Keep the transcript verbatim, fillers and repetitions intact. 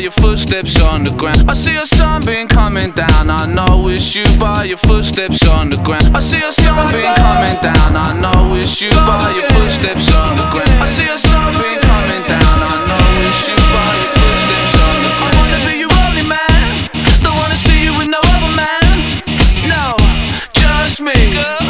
your footsteps on the ground. I see a sunbeam coming down, I know it's you by your footsteps on the ground. I see a sunbeam coming down, I know it's you by your footsteps on the ground. I see a sunbeam coming down, I know it's you by your footsteps on the ground. I wanna be your only man, don't wanna see you with no other man. No, just me.